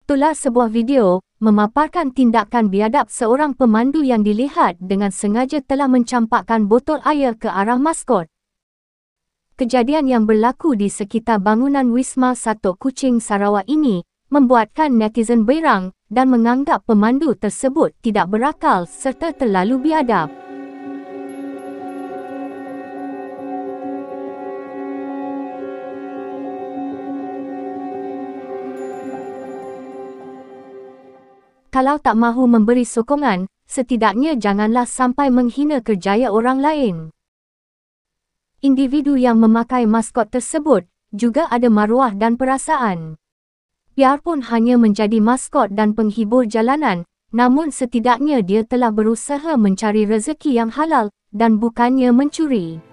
Itulah sebuah video memaparkan tindakan biadab seorang pemandu yang dilihat dengan sengaja telah mencampakkan botol air ke arah maskot. Kejadian yang berlaku di sekitar bangunan Wisma Satok Kuching, Sarawak ini membuatkan netizen berang dan menganggap pemandu tersebut tidak berakal serta terlalu biadab. Kalau tak mahu memberi sokongan, setidaknya janganlah sampai menghina kerjaya orang lain. Individu yang memakai maskot tersebut juga ada maruah dan perasaan. Biarpun hanya menjadi maskot dan penghibur jalanan, namun setidaknya dia telah berusaha mencari rezeki yang halal dan bukannya mencuri.